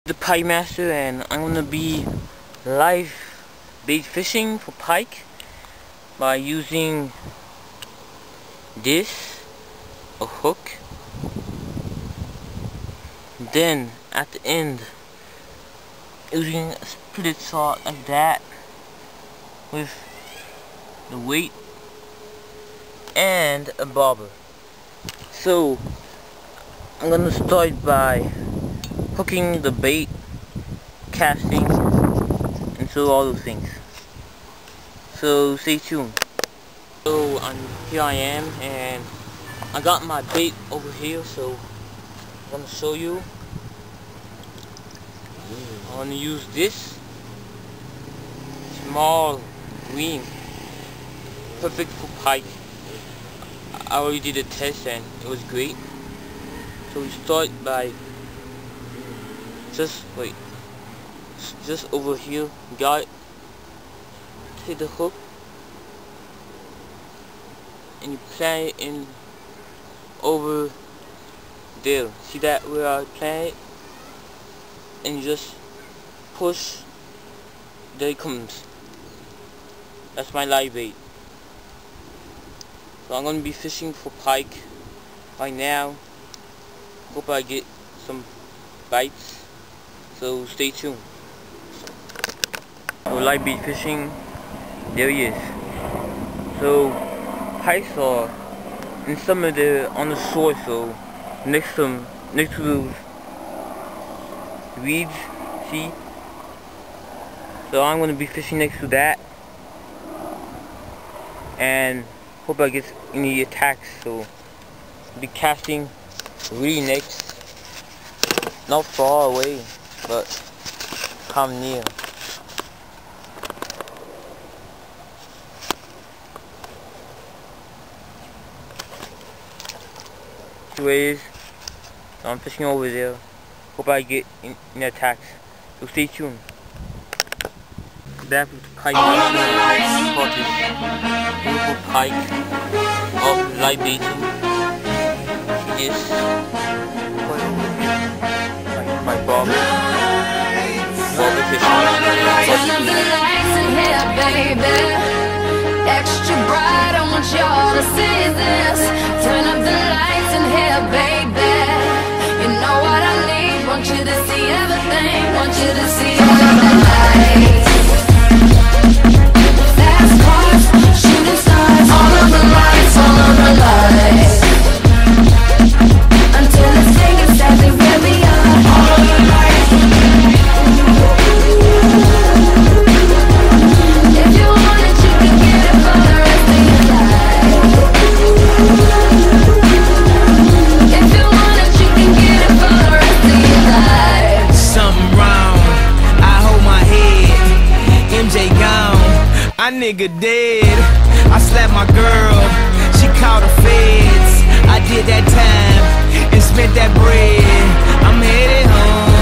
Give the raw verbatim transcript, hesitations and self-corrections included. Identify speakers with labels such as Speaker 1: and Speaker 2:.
Speaker 1: The Pike Master, and I'm gonna be live bait fishing for pike by using this, a hook. Then at the end, using a split saw like that with the weight and a bobber. So I'm gonna start by hooking the bait, casting, and so all those things. So stay tuned. So um, here I am, and I got my bait over here. So I'm gonna show you. I'm gonna use this small green, perfect for pike. I already did a test and it was great. So we start by Just wait. Just over here, got it. Take the hook and you plant it in over there. See that where I plant it? And you just push. There it comes. That's my live bait. So I'm gonna be fishing for pike right now. Hope I get some bites. So stay tuned. So live bait fishing, there he is. So pikes are in some of the on the shore, so next to them, next to those weeds, see? So I'm gonna be fishing next to that, and hope I get any attacks. So I'll be casting really next, not far away, but come near. See where it is? So I'm fishing over there. Hope I get in, in attacks. So stay tuned. Back with the pike. Caught this beautiful pike of live baiting. Yes. My bob. Turn up the lights in here, baby. Extra bright, I want y'all to see this. Turn up the lights in here, baby. You know what I need. Want you to see everything. Want you to see all of the lights. Fast cars, shooting stars. All of the lights, all of the lights. Until it's taken exactly where we are. All of the lights.
Speaker 2: My nigga dead. I slapped my girl, she called the feds. I did that time and spent that bread. I'm headed home.